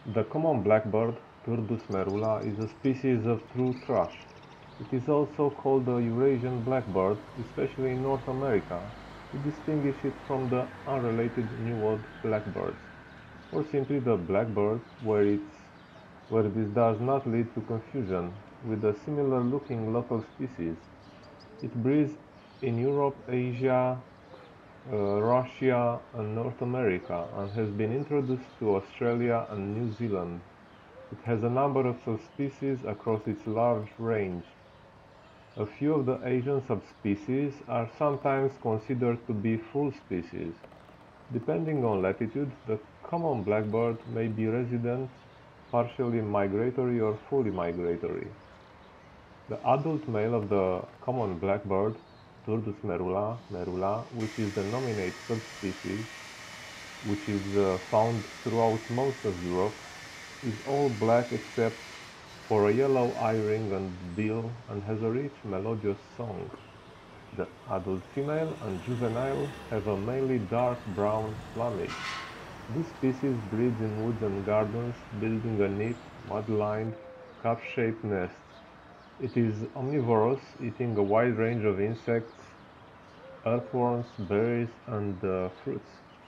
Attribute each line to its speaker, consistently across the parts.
Speaker 1: The common blackbird, Turdus merula, is a species of true thrush. It is also called the Eurasian blackbird, especially in North America, to distinguish it from the unrelated New World blackbirds, or simply the blackbird, where this does not lead to confusion with a similar-looking local species. It breeds in Europe, Asia, Russia and North America, and has been introduced to Australia and New Zealand. It has a number of subspecies across its large range. A few of the Asian subspecies are sometimes considered to be full species. Depending on latitude, the common blackbird may be resident, partially migratory or fully migratory. The adult male of the common blackbird, Turdus merula, which is the nominate subspecies, which is found throughout most of Europe, is all black except for a yellow eye-ring and bill and has a rich melodious song. The adult female and juvenile have a mainly dark brown plumage. This species breeds in woods and gardens, building a neat, mud-lined, cup-shaped nest. It is omnivorous, eating a wide range of insects, earthworms, berries, and fruits.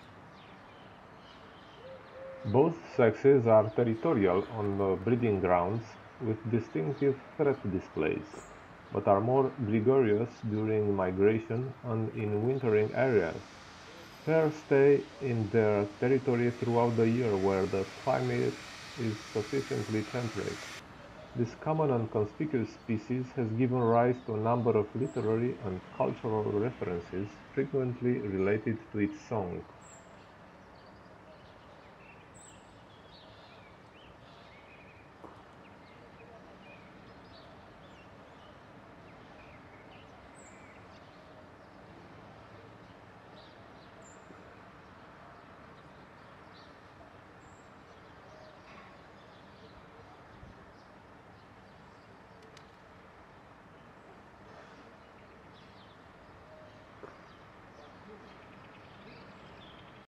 Speaker 1: Both sexes are territorial on the breeding grounds, with distinctive threat displays, but are more gregarious during migration and in wintering areas. Pairs stay in their territory throughout the year where the climate is sufficiently temperate. This common and conspicuous species has given rise to a number of literary and cultural references frequently related to its song.